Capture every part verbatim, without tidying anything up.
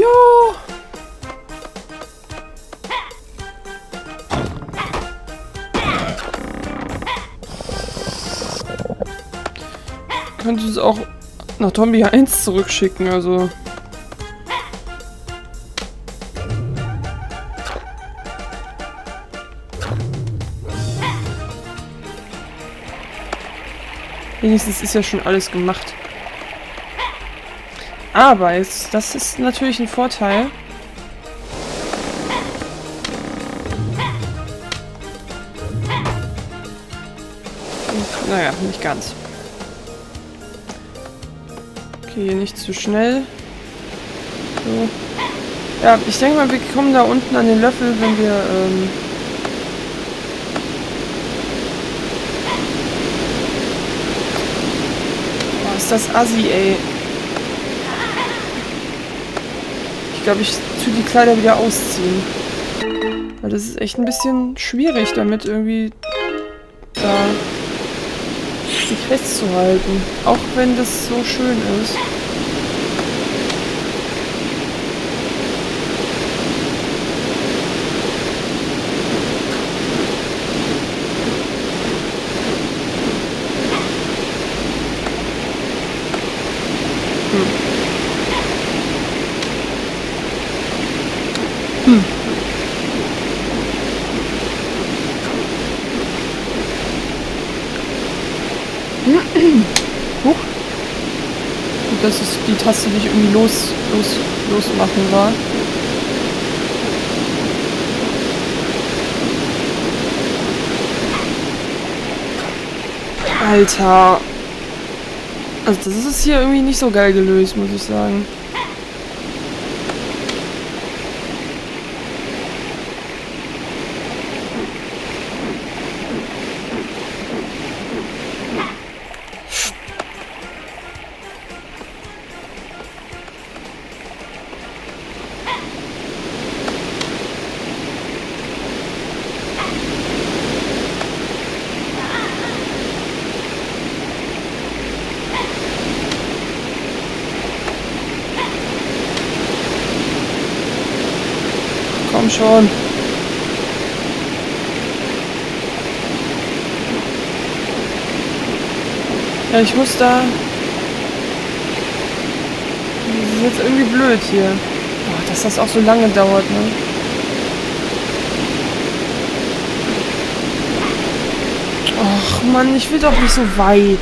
Jo! Könnte es auch nach Zombie eins zurückschicken, also. Wenigstens ist ja schon alles gemacht. Aber jetzt, das ist natürlich ein Vorteil. Und, naja, nicht ganz. Okay, nicht zu schnell. So. Ja, ich denke mal, wir kommen da unten an den Löffel, wenn wir, ähm... Oh, ist das assi, ey. Ich glaube, ich tue die Kleider wieder ausziehen. Weil das ist echt ein bisschen schwierig, damit irgendwie da sich festzuhalten. Auch wenn das so schön ist. Hm. Huch. Gut, dass es die Taste nicht irgendwie los, los, losmachen war. Alter. Also das ist hier irgendwie nicht so geil gelöst, muss ich sagen. Komm schon. Ja, ich muss da... Das ist jetzt irgendwie blöd hier. Oh, dass das auch so lange dauert, ne? Och Mann, ich will doch nicht so weit.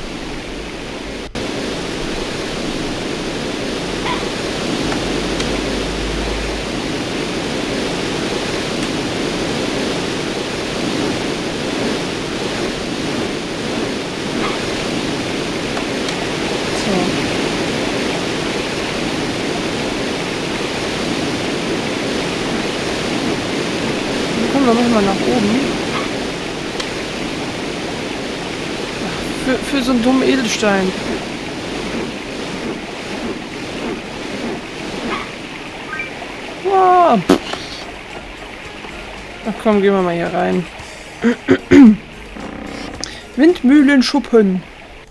Wir machen mal nach oben. Für, für so einen dummen Edelstein. Wow. Ach komm, gehen wir mal hier rein. Windmühlenschuppen.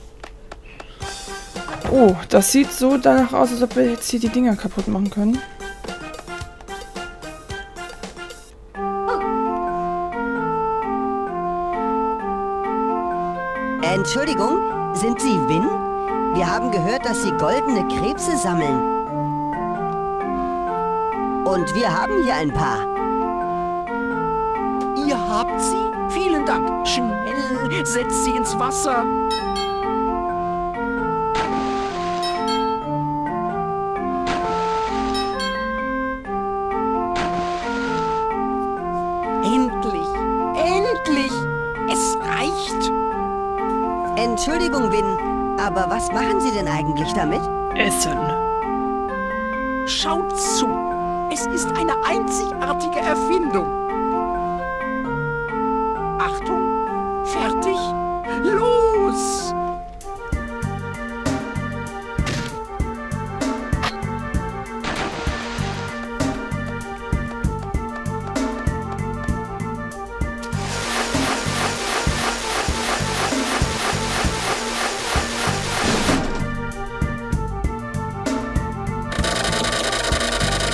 Oh, das sieht so danach aus, als ob wir jetzt hier die Dinger kaputt machen können. Entschuldigung, sind Sie Win? Wir haben gehört, dass Sie goldene Krebse sammeln. Und wir haben hier ein paar. Ihr habt sie? Vielen Dank. Schnell, setzt sie ins Wasser. Endlich, endlich. Es reicht. Entschuldigung, Win, aber was machen Sie denn eigentlich damit? Essen. Schaut zu. Es ist eine einzigartige Erfindung. Achtung, fertig, los!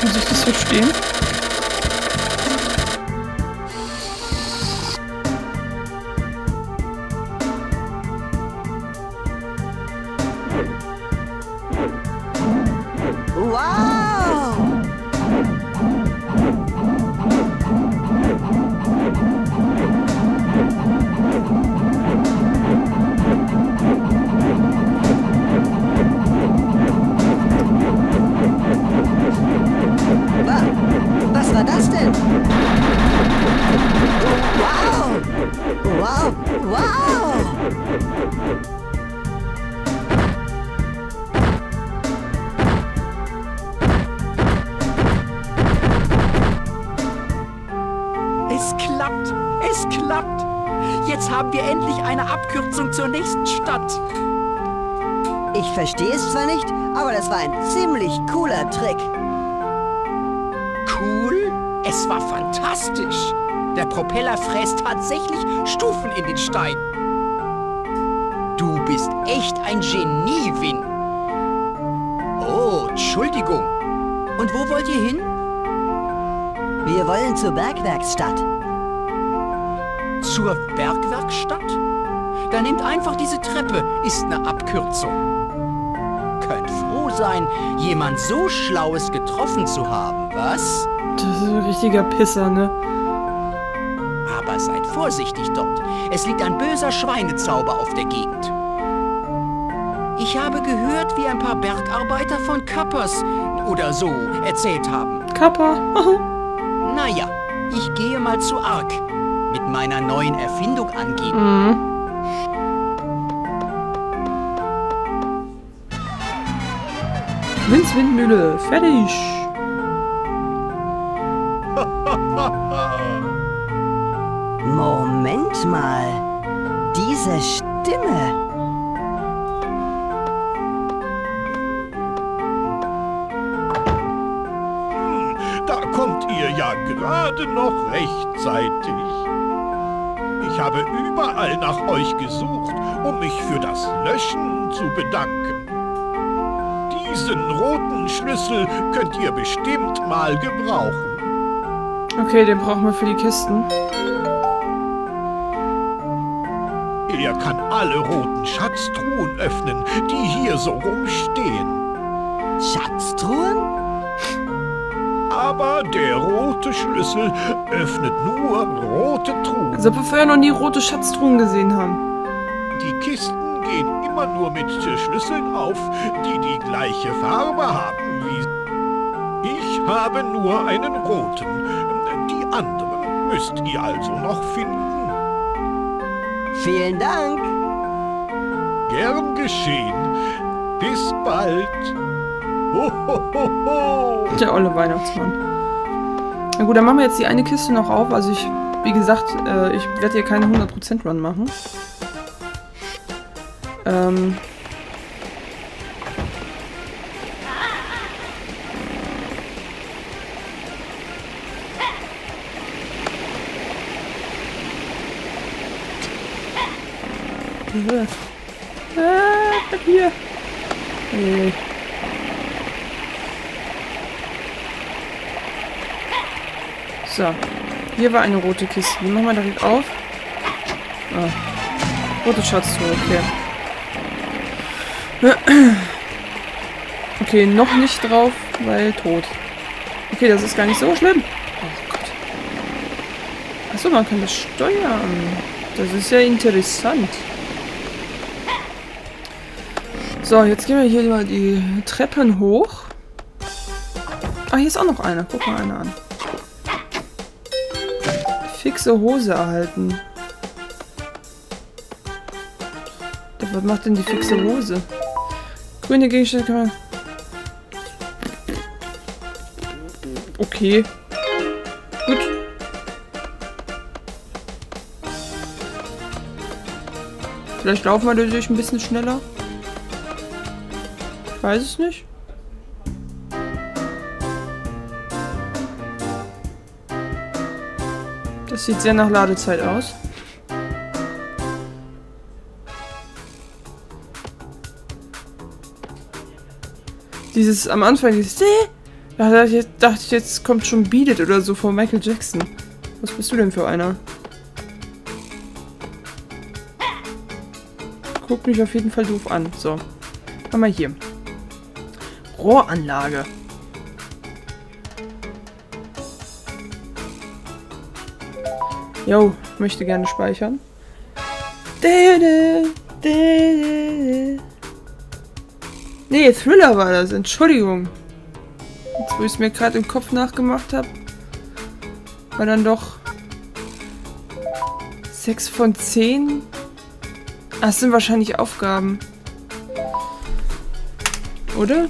Muss ich das verstehen? Wow! Wa- Was war das denn? Wow! Wow! Wow! Es klappt. Es klappt. Jetzt haben wir endlich eine Abkürzung zur nächsten Stadt. Ich verstehe es zwar nicht, aber das war ein ziemlich cooler Trick. Cool? Es war fantastisch. Der Propeller fräst tatsächlich Stufen in den Stein. Du bist echt ein Genie, Vin. Oh, Entschuldigung. Und wo wollt ihr hin? Wir wollen zur Bergwerksstadt. Zur Bergwerkstatt? Dann nehmt einfach diese Treppe, ist eine Abkürzung. Könnt froh sein, jemand so Schlaues getroffen zu haben, was? Das ist ein richtiger Pisser, ne? Aber seid vorsichtig dort. Es liegt ein böser Schweinezauber auf der Gegend. Ich habe gehört, wie ein paar Bergarbeiter von Kappers oder so erzählt haben. Kappa. Naja, ich gehe mal zu Ark mit meiner neuen Erfindung angeben. Mhm. Vins Windmühle, fertig. Moment mal. Diese Stimme. Da kommt ihr ja gerade noch rechtzeitig. Ich habe überall nach euch gesucht, um mich für das Löschen zu bedanken. Diesen roten Schlüssel könnt ihr bestimmt mal gebrauchen. Okay, den brauchen wir für die Kisten. Er kann alle roten Schatztruhen öffnen, die hier so rumstehen. Schatztruhen? Aber der rote Schlüssel öffnet nur rote Truhen. Als ob wir vorher noch nie rote Schatztruhen gesehen haben. Die Kisten gehen immer nur mit Schlüsseln auf, die die gleiche Farbe haben wie... Ich habe nur einen roten. Die anderen müsst ihr also noch finden. Vielen Dank. Gern geschehen. Bis bald. Ho, ho, ho, ho. Der olle Weihnachtsmann. Na gut, dann machen wir jetzt die eine Kiste noch auf. Also ich, wie gesagt, äh, ich werde hier keine hundert Prozent Run machen. Ähm... Ah, hier. Hey. So. Hier war eine rote Kiste. Die machen wir direkt auf. Ah. Rote Schatztruhe, okay. Okay, noch nicht drauf, weil tot. Okay, das ist gar nicht so schlimm. Oh Gott. Achso, man kann das steuern. Das ist ja interessant. So, jetzt gehen wir hier mal die Treppen hoch. Ah, hier ist auch noch einer. Guck mal einer an. Fixe Hose erhalten. Was macht denn die fixe Hose? Grüne Gegenstände kann man... Okay. Gut. Vielleicht laufen wir dadurch ein bisschen schneller. Ich weiß es nicht. Das sieht sehr nach Ladezeit aus. Dieses am Anfang, dieses Da dachte ich, jetzt, dachte ich, jetzt kommt schon Beat It oder so von Michael Jackson. Was bist du denn für einer? Guckt mich auf jeden Fall doof an. So. Machen wir hier. Rohranlage. Jo, möchte gerne speichern. Nee, Thriller war das. Entschuldigung. Jetzt, wo ich es mir gerade im Kopf nachgemacht habe, war dann doch sechs von zehn. Ah, das sind wahrscheinlich Aufgaben. Oder?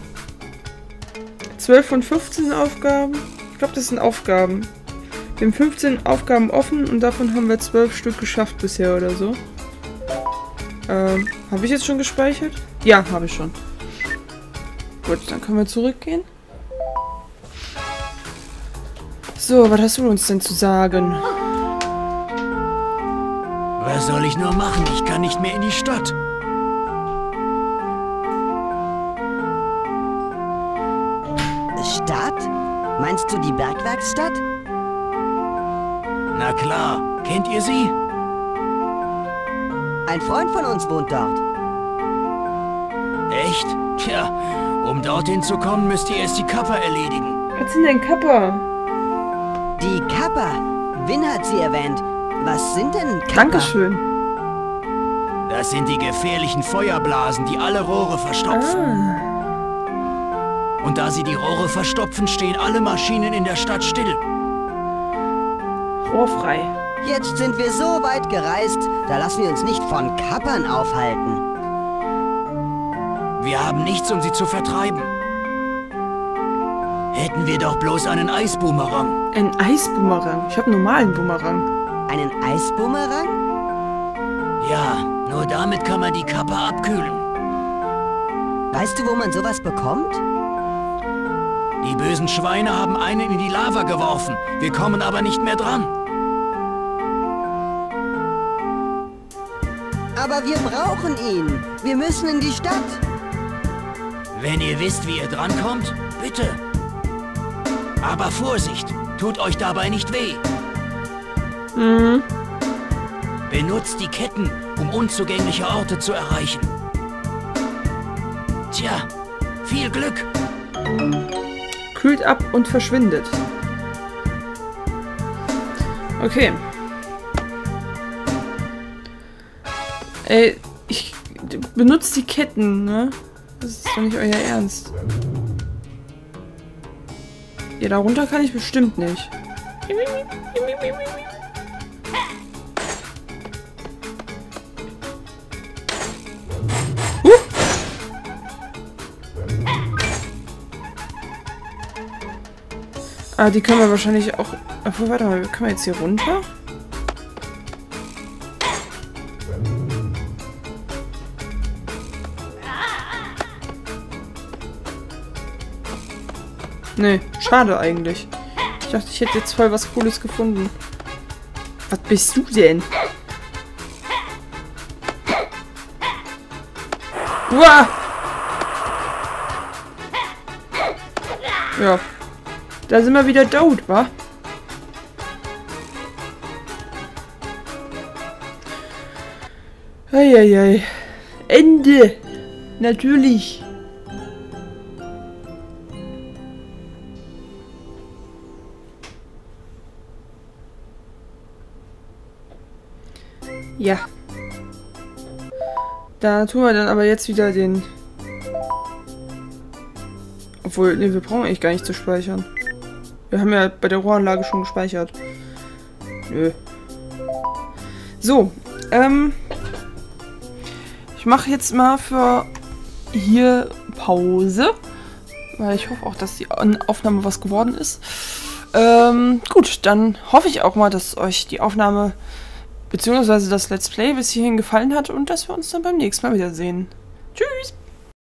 zwölf von fünfzehn Aufgaben? Ich glaube, das sind Aufgaben. Wir haben fünfzehn Aufgaben offen und davon haben wir zwölf Stück geschafft bisher oder so. Ähm, habe ich jetzt schon gespeichert? Ja, habe ich schon. Gut, dann können wir zurückgehen. So, was hast du uns denn zu sagen? Was soll ich nur machen? Ich kann nicht mehr in die Stadt. Stadt? Meinst du die Bergwerksstadt? Na klar, kennt ihr sie? Ein Freund von uns wohnt dort. Echt? Tja, um dorthin zu kommen, müsst ihr erst die Kappa erledigen. Was sind denn Kappa? Die Kappa. Win hat sie erwähnt. Was sind denn Kappa? Dankeschön. Das sind die gefährlichen Feuerblasen, die alle Rohre verstopfen. Ah. Und da sie die Rohre verstopfen, stehen alle Maschinen in der Stadt still. Rohrfrei. Jetzt sind wir so weit gereist, da lassen wir uns nicht von Kappern aufhalten. Wir haben nichts, um sie zu vertreiben. Hätten wir doch bloß einen Eisboomerang. Ein Eisboomerang? Ich habe einen normalen Boomerang. Einen Eisboomerang? Ja, nur damit kann man die Kappa abkühlen. Weißt du, wo man sowas bekommt? Die bösen Schweine haben einen in die Lava geworfen. Wir kommen aber nicht mehr dran. Aber wir brauchen ihn. Wir müssen in die Stadt. Wenn ihr wisst, wie ihr drankommt, bitte. Aber Vorsicht, tut euch dabei nicht weh. Mhm. Benutzt die Ketten, um unzugängliche Orte zu erreichen. Tja, viel Glück. Kühlt ab und verschwindet. Okay. Ey, ich benutze die Ketten, ne? Das ist doch nicht euer Ernst. Ja, darunter kann ich bestimmt nicht. Huh! Ah, die können wir wahrscheinlich auch... Obwohl, warte mal, können wir jetzt hier runter? Nee, schade eigentlich. Ich dachte, ich hätte jetzt voll was Cooles gefunden. Was bist du denn? Uah! Ja. Da sind wir wieder tot, wa? Eieiei. Ende. Natürlich. Ja. Da tun wir dann aber jetzt wieder den... Obwohl, ne, wir brauchen eigentlich gar nicht zu speichern. Wir haben ja bei der Rohranlage schon gespeichert. Nö. So, ähm... ich mache jetzt mal für hier Pause. Weil ich hoffe auch, dass die Aufnahme was geworden ist. Ähm, gut, dann hoffe ich auch mal, dass euch die Aufnahme beziehungsweise das Let's Play bis hierhin gefallen hat und dass wir uns dann beim nächsten Mal wiedersehen. Tschüss!